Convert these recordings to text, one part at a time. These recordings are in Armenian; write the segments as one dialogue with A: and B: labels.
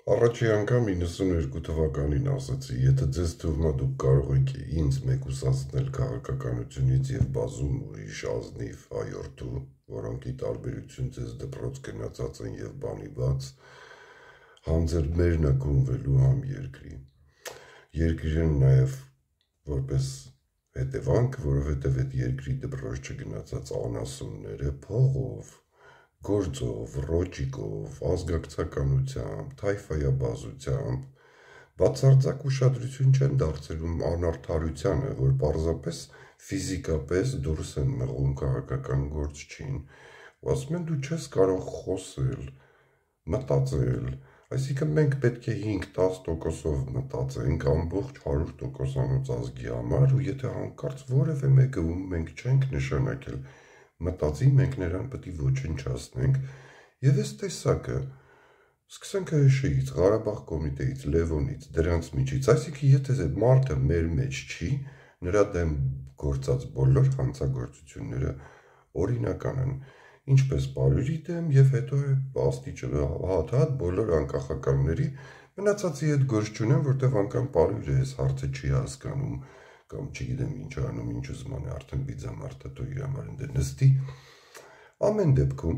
A: Առաջի անգամ 92 թվականին ասացի, եթե ձեզ թվում է դուք կարող եք ինձ մեկուսացնել քաղաքականությունից եւ բազում ուրիշ ազնիվ հայորդու, որոնք ի տարբերություն ձեզ դպրոց գնացած են եւ բանի բաց, համ ձեր մերնակունվելու համ երկրի։ Երկիրն նաեւ որպես հետևանք, որովհետեւ այդ երկրի դպրոց չգնացած անասունները փողով գործով, ռոճիկով, ազգակցականությամբ, թայֆայաբազությամբ բացարձակ ուշադրություն չեն դարձնում անարդարությանը, որ պարզապես ֆիզիկապես դուրս են մղում քաղաքական գործչին, ու ասում են դու չես կարող խոսել, մտածել, այսինքն մենք պետք է 5-10%-ով մտածենք ամբողջ 100%-անոց ազգի համար, ու եթե հանկարծ որևէ մեկը, ում մենք չենք նշանակել, մտածի, մենք նրան պետք է ոչնչացնենք, եւ այս տեսակը սկսենք ՀՇ-ից, Ղարաբաղ կոմիտեից, Լևոնից, դրանց միջից, այսինքն եթե մարդը մեր մեջ չի, նրա դեմ գործած բոլոր հանցագործությունները օրինական են, ինչպես Պարուրի դեմ եւ հետո աստիճը հատ բոլոր անկախականների մնացածի հետ գործ չունեն, որտեվ անգամ Պարուրը այս հարցը չի հասկանում կամ չգիտեմ ինչ անում, ինչ ուզում է արդեն բիձամարտը դու իր համար ընդ նստի։ Ամեն դեպքում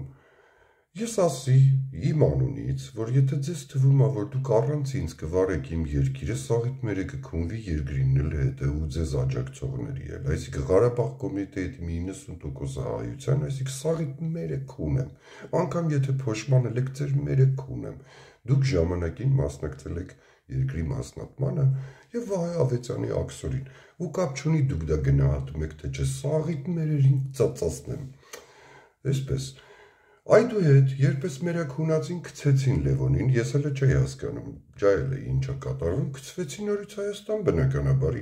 A: ես ասի իմ անունից, որ եթե ձեզ թվում է, որ դուք առանց ինձ կվարեք իմ երկիրը, սաղիթ մերը կքունվի երկրինն էլ հետը ու ձեզ աջակցողների էլ, այսինքն Ղարաբաղ կոմիտեի մի 90% հայության, այսինքն սաղիթ մերը քունեմ, անգամ եթե փոշմանը լեք ձեր մերը քունեմ, դուք ժամանակին մասնակցել եք երկրի մասնատմանը եւ Վահե Ավետյանի աքսորին, ու կապ չունի դուք դա գնահատում եք թե չէ, սաղիթ մերերին ծածացնեմ, այսպես, այդուհետ, երբ ես մերաքունածին գցեցին Լևոնին, ես հələ չէի հասկանում, ջայել է ինչա կատարվում, գցվեցին նորից Հայաստան բնականաբար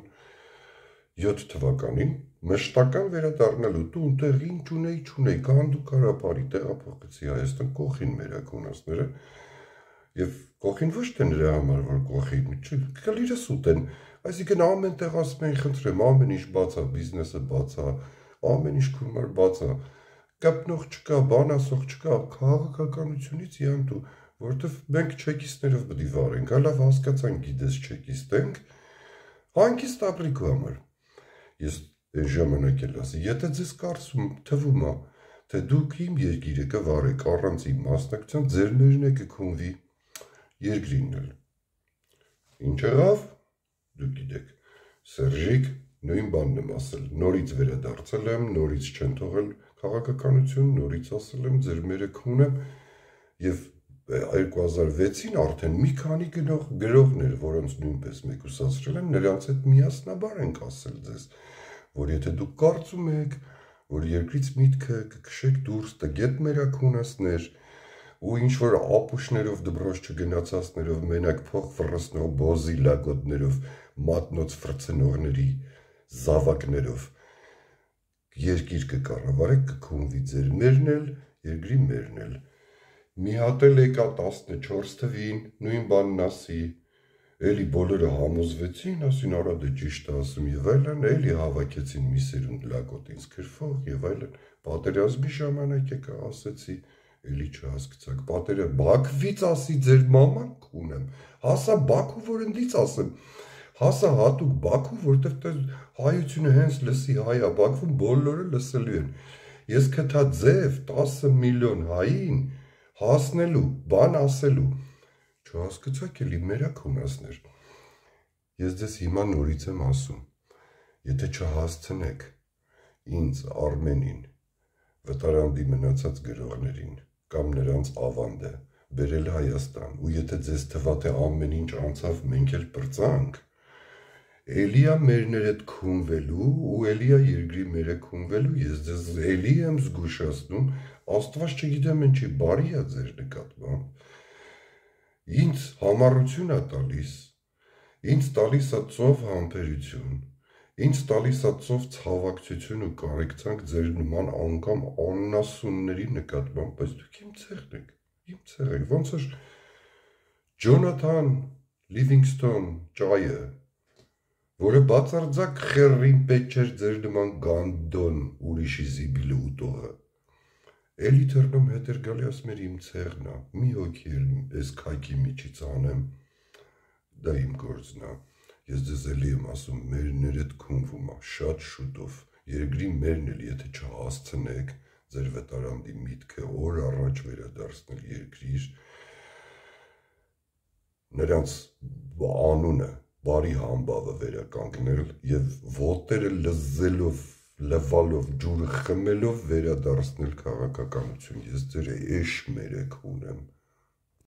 A: 97 թվականին, մշտական վերադառնալու տուն տեղի ինչ չունեի, Գանդու Կարապարի տեղափոխեցի Հայաստան կողին մերաքունածները, եւ կողին ոչ թե նրա համար, որ կողին, կլիրս ուտեն, այսինքն ամեն տեղ ասում են խնդրեմ, ամեն ինչ բաց է, բիզնեսը բաց է, ամեն ինչ քումար բաց է, կապնող չկա, բան ասող չկա, քաղաքականությունից յան դու, որովհետև մենք չեկիստներով պետք է վարենք, լավ հասկացանք, գիտես չեկիստ ենք, հանկիստ ապրիքու համար։ Ես այս ժամանակ էլ ասի, եթե ձեզ կարծում թվում է, թե դուք իմ երկիրը կվարեք առանց իմ մասնակցության, ձեր մերն է կքունվի երկրինն էլ։ Ինչ եղավ, դուք գիտեք, Սերժիկ նույն բանն եմ ասել, նորից վերադարձել եմ, նորից չեն թողել քաղաքականություն, նորից ասել եմ, ձեր մերը քունեմ եւ 2006-ին արդեն մի քանի գրողներ, որոնց նույնպես մեկուսացրել եմ, նրանց հետ միասնաբար ենք ասել ձեզ, որ եթե դուք կարծում եք, որ երկրից միտքը կքշեք դուրս տգետ մերաքունածներ ու ինչ-որ ապուշներով դպրոց չգնացածներով, մենակ փող ֆռսնող բոզի լագոտներով, մատնոց ֆրցնողների զավակներով երկիր կկառավարեք, կքունվի ձեր մերն էլ, երկրի մերն էլ։ Մի հատ էլ եկա 14 թվին, նույն բանն ասի, էլի բոլորը համոզվեցին, ասին Արադը ճիշտ է ասում եւ այլն, էլի հավաքեցին մի սերունդ լագոտ ինձ քրֆող եւ այլն, պատերազմի ժամանակ եկա ասեցի, էլի չհասկացաք, Բաքվից ասի ձեր մաման քունեմ, հասա Բաքու որ ընդից ասեմ, հասա հատուկ Բաքու, որտեղ հայությունը հենց լսի հայա Բաքվում բոլորը լսելու են, ես կթա ձև 10 միլիոն հային հասնելու, բան ասելու, չհասկացաք էլի մերաքունածներ, ես ձեզ հիմա նորից եմ ասում, եթե չհասցնեք ինձ Արմենին, վտարանդի մնացած գրողներին, կամ նրանց ավանդը, բերել Հայաստան, ու եթե ձեզ թվա թե ամեն ինչ անցավ, մենք էլ պրծանք, էլիա մերներ հետ քունվելու, ու էլիա երկրի մերը քունվելու, ես ձեզ էլի եմ զգուշացնում, Աստված չգիտեմ ինչի բարի է ձեր նկատմամբ, ինձ համառություն է տալիս, ինձ տալիս է ծով համբերություն, ինձ տալիս է ծով ցավակցություն ու կարեկցանք ձեր նման անգամ աննասունների նկատմամբ, բայց դուք իմ ցեղն եք, ոնց էր Ջոնաթան Լիվինգսթոն ճայը, որը բացարձակ խեռին պետք չէր ձեր նման գանդոն ուրիշի զիբիլը ուտողը, էլի թռնում հետ էր գալի ասում էր իմ ցեղն է, մի հոգի էլ այս քայքի միջից անեմ, դա իմ գործն է, ես ձեզ էլի եմ ասում, մերն էր էդ քունվում է, շատ շուտով, երկրի մերն էլ եթե չհասցնեք, ձեր վետարանդի միտքը օր առաջ վերադարձնել երկրիր, նրանց անունը, բարի համբավը վերականգնել և ոտերը լզելով, լվալով, ջուրը խմելով վերադարձնել քաղաքականություն, ես ձեր էշ մերեք ունեմ,